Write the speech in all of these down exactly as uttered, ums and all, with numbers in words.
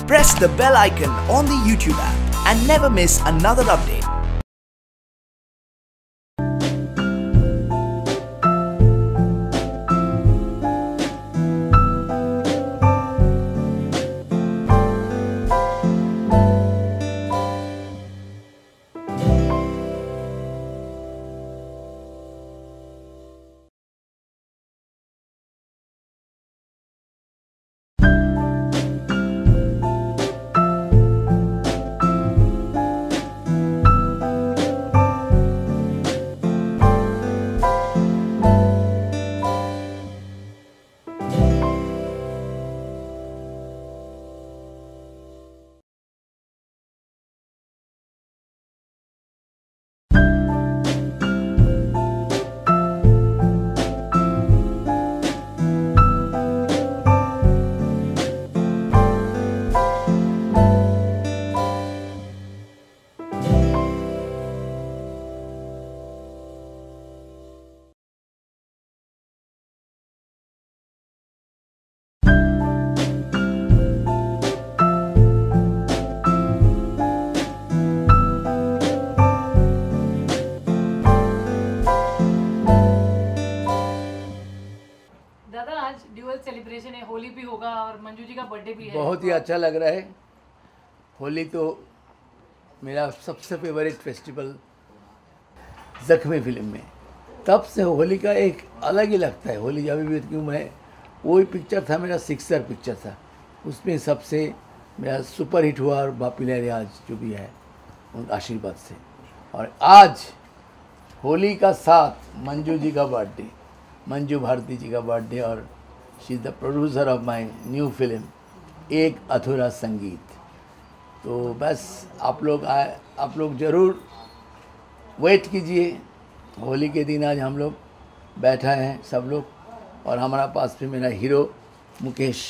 Press the bell icon on the YouTube app and never miss another update. दादा आज dual celebration है, होली भी होगा और मंजू जी का बर्थडे भी है। बहुत ही अच्छा लग रहा है। होली तो मेरा सबसे फेवरेट फेस्टिवल जख्मी फिल्म में, तब से होली का एक अलग ही लगता है। होली जब भी क्यों मैं वही पिक्चर था, मेरा सिक्सर पिक्चर था, उसमें सबसे मेरा सुपर हिट हुआ और बापी लहरे आज जो भी है उनका आशीर्वाद से। और आज होली का साथ मंजू जी का बर्थडे, मंजू भारती जी का बर्थडे, और she is the producer of my new film Ek Adhura संगीत। तो बस आप लोग आए, आप लोग ज़रूर वेट कीजिए। होली के दिन आज हम लोग बैठा हैं सब लोग, और हमारा पास भी मेरा hero Mukesh,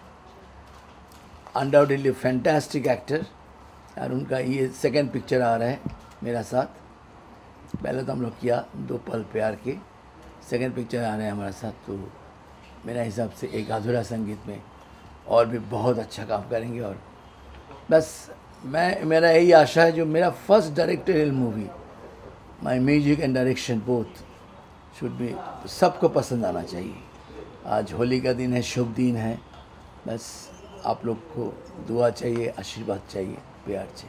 undoubtedly fantastic actor, और उनका ये सेकंड पिक्चर आ रहा है मेरा साथ। पहले तो हम लोग किया दो पल प्यार के, सेकंड पिक्चर आ रहे हैं हमारे साथ। तो मेरा हिसाब से एक अधूरा संगीत में और भी बहुत अच्छा काम करेंगे। और बस मैं मेरा यही आशा है, जो मेरा first directorial movie, my music and direction both should be, सबको पसंद आना चाहिए। आज होली का दिन है, शुभ दिन है। बस आप लोग को दुआ चाहिए, आशीर्वाद चाहिए, प्यार चाहिए।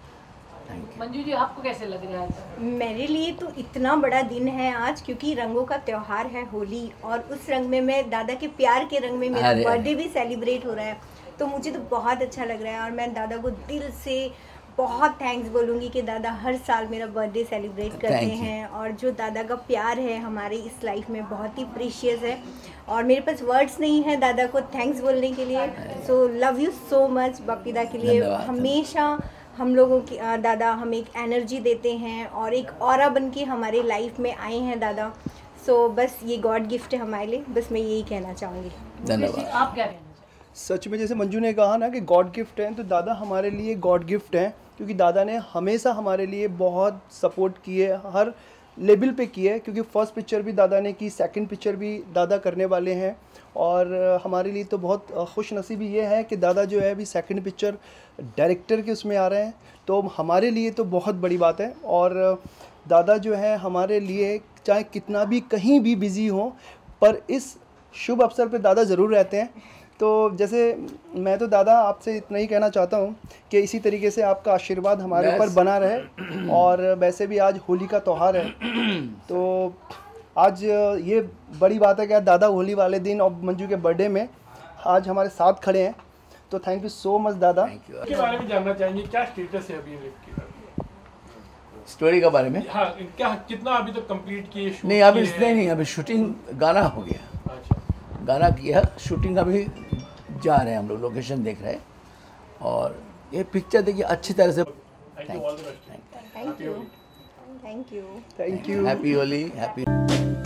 मंजू जी आपको कैसे लग रहा है? मेरे लिए तो इतना बड़ा दिन है आज, क्योंकि रंगों का त्यौहार है होली, और उस रंग में मैं दादा के प्यार के रंग में मेरा बर्थडे भी सेलिब्रेट हो रहा है। तो मुझे तो बहुत अच्छा लग रहा है, और मैं दादा को दिल से बहुत थैंक्स बोलूँगी कि दादा हर साल मेरा बर्थडे सेलिब्रेट करते हैं, और जो दादा का प्यार है हमारी इस लाइफ में बहुत ही प्रीशियस है, और मेरे पास वर्ड्स नहीं है दादा को थैंक्स बोलने के लिए। So love you so much बापीदा के लिए। हमेशा हम लोगों की दादा हमें एक एनर्जी देते हैं, और एक ऑरा बन के हमारे लाइफ में आए हैं दादा। सो so, बस ये गॉड गिफ्ट है हमारे लिए, बस मैं यही कहना चाहूँगी। धन्यवाद। आप क्या कहना चाहेंगे? सच में जैसे मंजू ने कहा ना कि गॉड गिफ्ट हैं, तो दादा हमारे लिए गॉड गिफ्ट हैं, क्योंकि दादा ने हमेशा हमारे लिए बहुत सपोर्ट किए, हर लेवल पे किए। क्योंकि फर्स्ट पिक्चर भी दादा ने की, सेकंड पिक्चर भी दादा करने वाले हैं, और हमारे लिए तो बहुत खुश नसीबी ये है कि दादा जो है अभी सेकंड पिक्चर डायरेक्टर के उसमें आ रहे हैं, तो हमारे लिए तो बहुत बड़ी बात है। और दादा जो है हमारे लिए चाहे कितना भी कहीं भी बिज़ी हो, पर इस शुभ अवसर पे दादा ज़रूर रहते हैं। तो जैसे मैं तो दादा आपसे इतना ही कहना चाहता हूँ कि इसी तरीके से आपका आशीर्वाद हमारे ऊपर बना रहे। और वैसे भी आज होली का त्यौहार है, तो आज ये बड़ी बात है कि आज दादा होली वाले दिन और मंजू के बर्थडे में आज हमारे साथ खड़े हैं। तो थैंक यू सो मच दादा। इसके बारे में जानना चाहेंगे, क्या स्टेटस है अभी स्टोरी के बारे में? हाँ, क्या कितना अभी तक कंप्लीट किए? नहीं अभी इसने नहीं, अभी शूटिंग गाना हो गया। अच्छा, गाना किया, शूटिंग अभी जा रहे हैं हम लोग, लोकेशन देख रहे हैं, और ये पिक्चर देखिए अच्छी तरह से। Thank you, all the best. Thank you thank you thank you. Happy Holi, happy.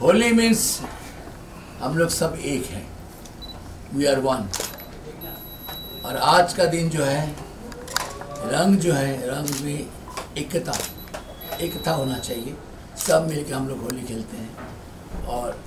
Holi means हम लोग सब एक हैं, वी आर वन। और आज का दिन जो है, रंग जो है, रंग में एकता एकता होना चाहिए। सब मिलके हम लोग होली खेलते हैं और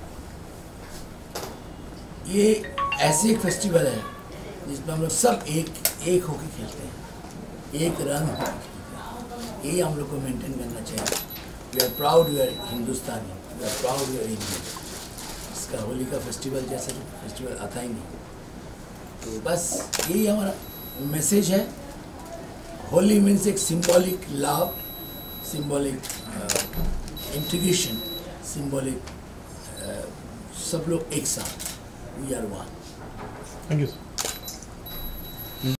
ये ऐसे एक फेस्टिवल है जिसमें हम लोग सब एक एक होकर खेलते हैं, एक रंग होकर खेलते हैं। ये हम लोग को मेंटेन करना चाहिए। We are proud, we are Hindustani, we are proud, we are Indian. इसका होली का फेस्टिवल जैसा फेस्टिवल आता ही नहीं। तो बस यही हमारा मैसेज है। होली मीन्स एक symbolic love, symbolic integration, symbolic सब लोग एक साथ, we are one. Thank you sir.